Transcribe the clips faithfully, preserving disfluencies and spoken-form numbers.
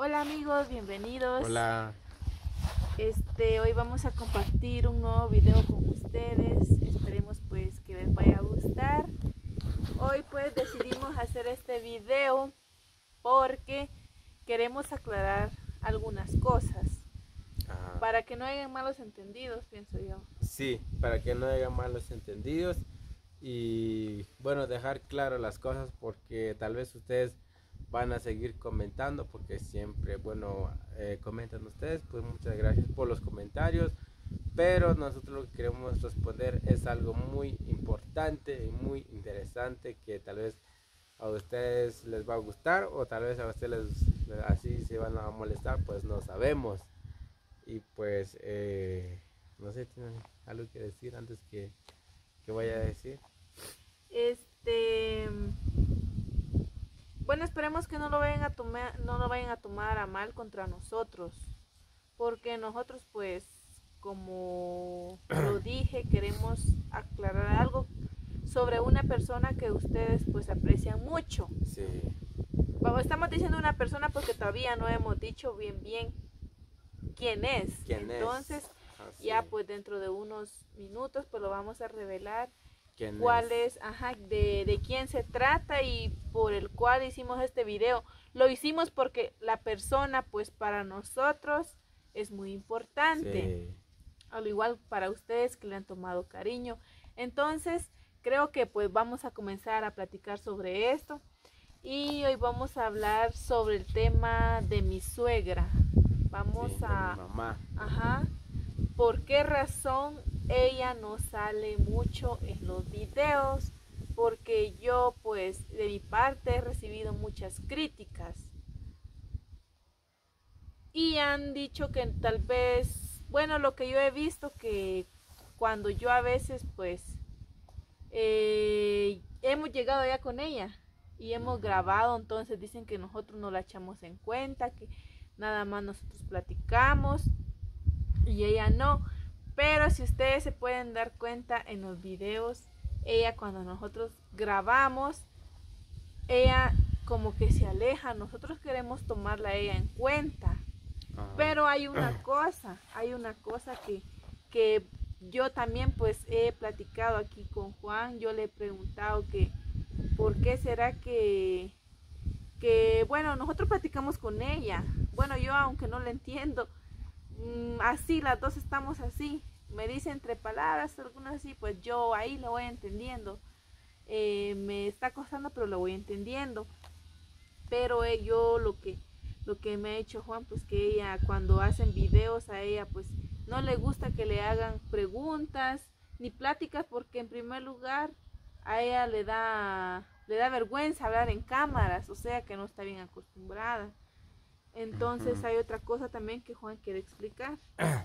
Hola amigos, bienvenidos. Hola. Este, hoy vamos a compartir un nuevo video con ustedes. Esperemos pues que les vaya a gustar. Hoy pues decidimos hacer este video porque queremos aclarar algunas cosas Ajá. para que no hayan malos entendidos, pienso yo. Sí, para que no haya malos entendidos y bueno, dejar claro las cosas porque tal vez ustedes van a seguir comentando porque siempre, bueno, eh, comentan ustedes, pues muchas gracias por los comentarios, pero nosotros lo que queremos responder es algo muy importante y muy interesante que tal vez a ustedes les va a gustar o tal vez a ustedes les, así se van a molestar, pues no sabemos. Y pues, eh, no sé, ¿tienen algo que decir antes que, que vaya a decir? Este, bueno, esperemos que no lo vayan a tomar, no lo vayan a tomar a mal contra nosotros, porque nosotros pues, como lo dije, queremos aclarar algo sobre una persona que ustedes pues aprecian mucho. Sí. Vamos, estamos diciendo una persona porque todavía no hemos dicho bien bien quién es. ¿Quién Entonces, es? Ah, sí. ya pues dentro de unos minutos pues lo vamos a revelar ¿Quién cuál es? es, ajá, de, de quién se trata y por el cual hicimos este video. Lo hicimos porque la persona pues para nosotros es muy importante, Sí. al igual para ustedes que le han tomado cariño. Entonces creo que pues vamos a comenzar a platicar sobre esto y hoy vamos a hablar sobre el tema de mi suegra. Vamos Sí, de mi a, mamá. ajá, por qué razón ella no sale mucho en los videos, porque yo pues de mi parte he recibido muchas críticas y han dicho que tal vez, bueno, lo que yo he visto que cuando yo a veces pues eh, hemos llegado ya con ella y hemos Ujú. grabado, entonces dicen que nosotros no la echamos en cuenta, que nada más nosotros platicamos y ella no. Pero si ustedes se pueden dar cuenta en los videos, ella cuando nosotros grabamos, ella como que se aleja, nosotros queremos tomarla a ella en cuenta. Ajá. Pero hay una cosa, hay una cosa que, que yo también pues he platicado aquí con Juan, yo le he preguntado que por qué será que, que bueno, nosotros platicamos con ella, bueno, yo aunque no le entiendo, mmm, así las dos estamos así, me dice entre palabras algunas así, pues yo ahí lo voy entendiendo, eh, me está costando pero lo voy entendiendo, pero eh, yo lo que lo que me ha hecho Juan, pues que ella cuando hacen videos a ella pues no le gusta que le hagan preguntas ni pláticas porque en primer lugar a ella le da le da vergüenza hablar en cámaras, o sea que no está bien acostumbrada. Entonces Ujú. hay otra cosa también que Juan quiere explicar.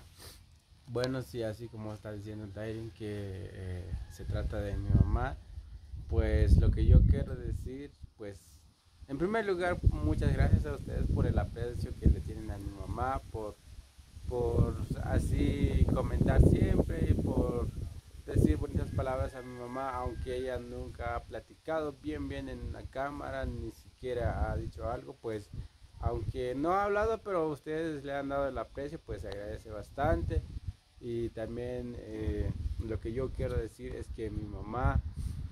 Bueno, sí, así como está diciendo Tyron que eh, se trata de mi mamá, pues lo que yo quiero decir, pues en primer lugar, muchas gracias a ustedes por el aprecio que le tienen a mi mamá, por por así comentar siempre, por decir bonitas palabras a mi mamá, aunque ella nunca ha platicado bien bien en la cámara, ni siquiera ha dicho algo, pues aunque no ha hablado, pero ustedes le han dado el aprecio, pues se agradece bastante. Y también eh, lo que yo quiero decir es que mi mamá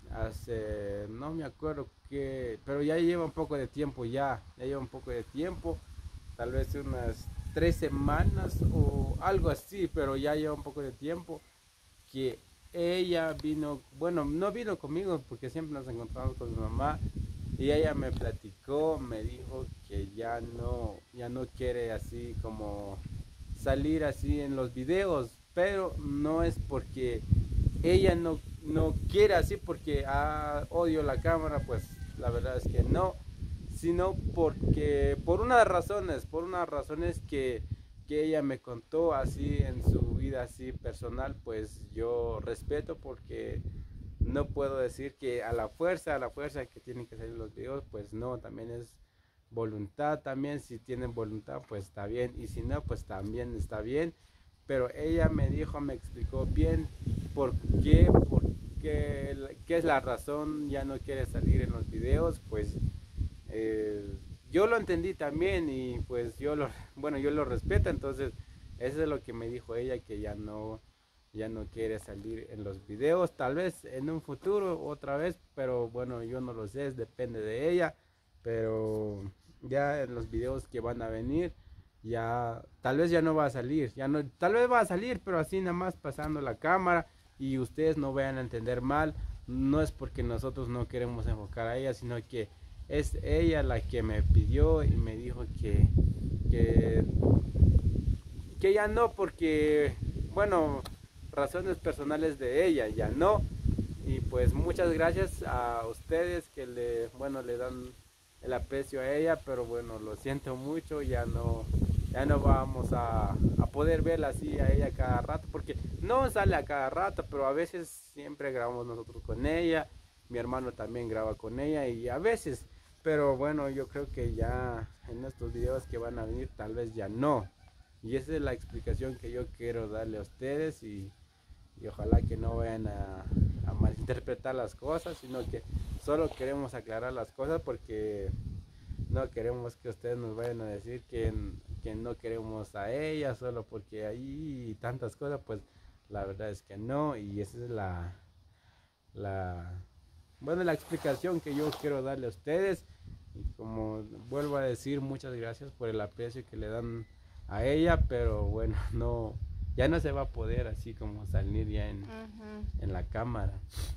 hace, no me acuerdo qué, pero ya lleva un poco de tiempo ya, ya lleva un poco de tiempo, tal vez unas tres semanas o algo así, pero ya lleva un poco de tiempo que ella vino, bueno, no vino conmigo porque siempre nos encontramos con mi mamá y ella me platicó, me dijo que ya no, ya no quiere así como salir así en los videos, pero no es porque ella no, no quiere así porque ah, odio la cámara, pues la verdad es que no, sino porque por unas razones, por unas razones que, que ella me contó así en su vida así personal, pues yo respeto porque no puedo decir que a la fuerza, a la fuerza que tienen que salir los videos, pues no, también es voluntad, también si tienen voluntad pues está bien y si no pues también está bien, pero ella me dijo, me explicó bien por qué, por qué, qué es la razón, ya no quiere salir en los videos, pues eh, yo lo entendí también y pues yo lo, bueno, yo lo respeto, entonces eso es lo que me dijo ella, que ya no, ya no quiere salir en los videos, tal vez en un futuro otra vez, pero bueno, yo no lo sé, depende de ella, pero ya en los videos que van a venir, ya tal vez ya no va a salir, ya no, tal vez va a salir, pero así nada más pasando la cámara y ustedes no vayan a entender mal, no es porque nosotros no queremos enfocar a ella, sino que es ella la que me pidió y me dijo que, que, que ya no, porque, bueno, razones personales de ella, ya no. Y pues muchas gracias a ustedes que le, bueno, le dan el aprecio a ella, pero bueno, lo siento mucho, ya no, ya no vamos a, a poder verla así a ella cada rato, porque no sale a cada rato, pero a veces siempre grabamos nosotros con ella, mi hermano también graba con ella y a veces, pero bueno, yo creo que ya en estos videos que van a venir tal vez ya no, y esa es la explicación que yo quiero darle a ustedes y, y ojalá que no vayan a, a malinterpretar las cosas, sino que solo queremos aclarar las cosas porque no queremos que ustedes nos vayan a decir que, que no queremos a ella solo porque hay tantas cosas, pues la verdad es que no, y esa es la, la, bueno, la explicación que yo quiero darle a ustedes. Y como vuelvo a decir, muchas gracias por el aprecio que le dan a ella, pero bueno, no, ya no se va a poder así como salir ya en, uh-huh. en la cámara.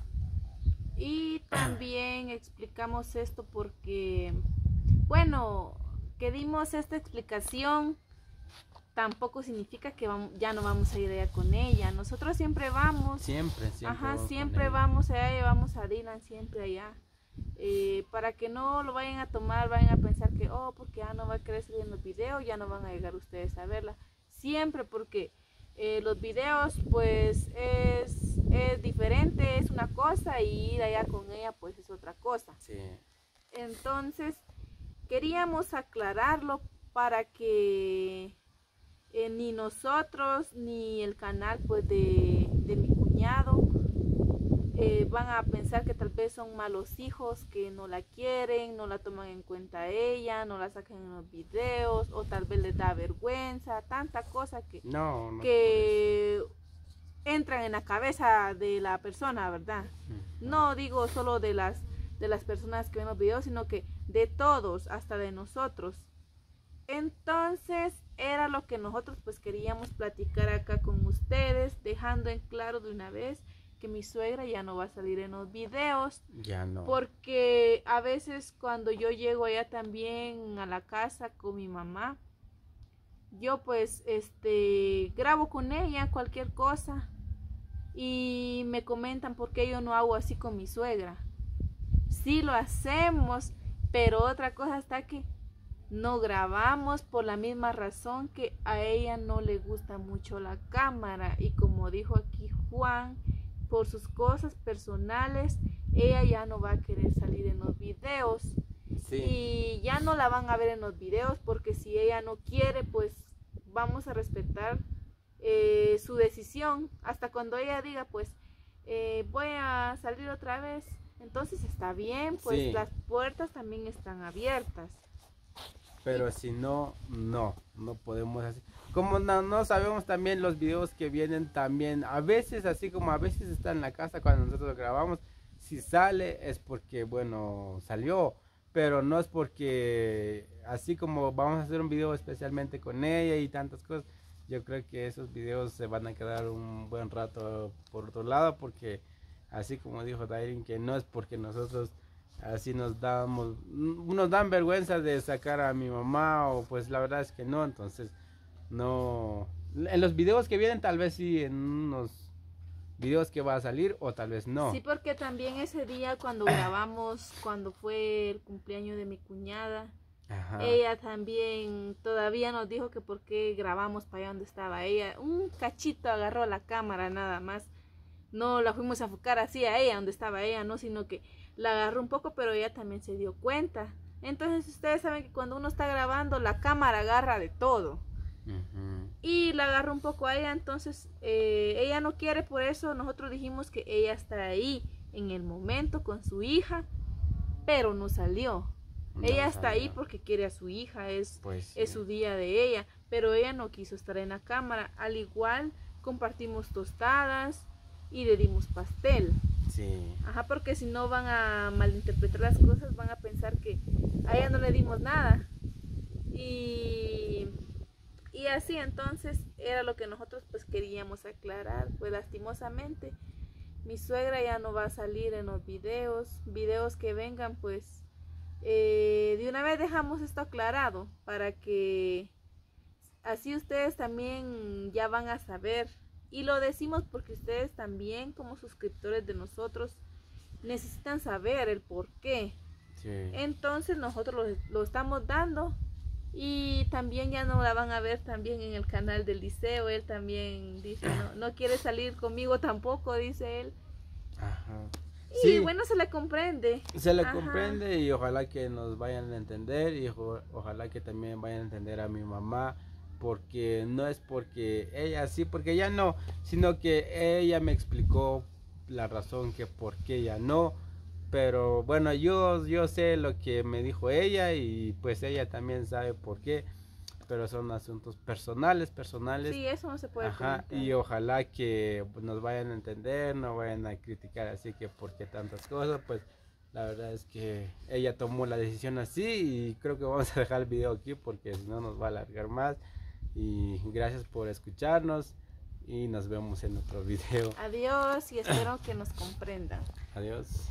Y también explicamos esto porque, bueno, que dimos esta explicación tampoco significa que vamos, ya no vamos a ir allá con ella. Nosotros siempre vamos. Siempre, siempre. Ajá, vamos siempre vamos allá y vamos a Dylan siempre allá. Eh, para que no lo vayan a tomar, vayan a pensar que, oh, porque ya no va a querer salir en los videos, ya no van a llegar ustedes a verla. Siempre, porque eh, los videos, pues, es, es diferente, es una cosa, y ir allá con ella, pues, es otra cosa. Sí. Entonces, queríamos aclararlo para que eh, ni nosotros, ni el canal, pues, de, de mi cuñado, Eh, van a pensar que tal vez son malos hijos, que no la quieren, no la toman en cuenta a ella, no la sacan en los videos, o tal vez les da vergüenza, tanta cosa que, no, no que entran en la cabeza de la persona, ¿verdad? Uh-huh. No digo solo de las, de las personas que ven los videos, sino que de todos, hasta de nosotros. Entonces era lo que nosotros pues queríamos platicar acá con ustedes, dejando en claro de una vez que mi suegra ya no va a salir en los videos. Ya no. Porque a veces cuando yo llego allá también a la casa con mi mamá, yo pues este grabo con ella cualquier cosa y me comentan por qué yo no hago así con mi suegra. Sí lo hacemos, pero otra cosa está que no grabamos por la misma razón que a ella no le gusta mucho la cámara, y como dijo aquí Juan, por sus cosas personales, ella ya no va a querer salir en los videos. Sí. Y ya no la van a ver en los videos, porque si ella no quiere, pues vamos a respetar eh, su decisión. Hasta cuando ella diga, pues eh, voy a salir otra vez, entonces está bien, pues sí. Las puertas también están abiertas. Pero y, si no, no, no podemos hacer. Como no, no sabemos también los videos que vienen también, a veces, así como a veces está en la casa cuando nosotros grabamos, si sale es porque, bueno, salió, pero no es porque, así como vamos a hacer un video especialmente con ella y tantas cosas, yo creo que esos videos se van a quedar un buen rato por otro lado, porque así como dijo Dairin, que no es porque nosotros así nos damos, nos dan vergüenza de sacar a mi mamá, o pues la verdad es que no, entonces no, en los videos que vienen tal vez sí, en unos videos que va a salir, o tal vez no. Sí, porque también ese día cuando grabamos, cuando fue el cumpleaños de mi cuñada, ajá, ella también todavía nos dijo que por qué grabamos para allá donde estaba ella, un cachito agarró la cámara nada más, no la fuimos a enfocar así a ella donde estaba ella, no, sino que la agarró un poco, pero ella también se dio cuenta. Entonces ustedes saben que cuando uno está grabando, la cámara agarra de todo. Uh-huh. Y la agarró un poco a ella, entonces eh, ella no quiere, por eso nosotros dijimos que ella está ahí en el momento con su hija, pero no salió. No ella está ahí sabía. porque quiere a su hija, es, Pues es sí. su día de ella, pero ella no quiso estar en la cámara. Al igual compartimos tostadas y le dimos pastel. Sí. Ajá, porque si no van a malinterpretar las cosas, van a pensar que a ella no le dimos nada. Y, y así entonces era lo que nosotros pues queríamos aclarar. Pues lastimosamente mi suegra ya no va a salir en los videos, videos que vengan pues eh, de una vez dejamos esto aclarado para que así ustedes también ya van a saber. Y lo decimos porque ustedes también como suscriptores de nosotros necesitan saber el por qué. Sí. Entonces nosotros lo, lo estamos dando y también ya no la van a ver también en el canal del liceo. Él también dice, no, no quiere salir conmigo tampoco, dice él. Ajá. Y Sí, bueno, se le comprende. se le Ajá. comprende y ojalá que nos vayan a entender y ojo- ojalá que también vayan a entender a mi mamá, porque no es porque ella sí, porque ella no, sino que ella me explicó la razón que por qué ella no, pero bueno, yo, yo sé lo que me dijo ella y pues ella también sabe por qué, pero son asuntos personales, personales. Sí, eso no se puede Ajá, comentar. y ojalá que pues, nos vayan a entender, no vayan a criticar así que porque tantas cosas, pues la verdad es que ella tomó la decisión así y creo que vamos a dejar el video aquí porque si no nos va a alargar más. Y gracias por escucharnos y nos vemos en otro video. Adiós y espero que nos comprendan. Adiós.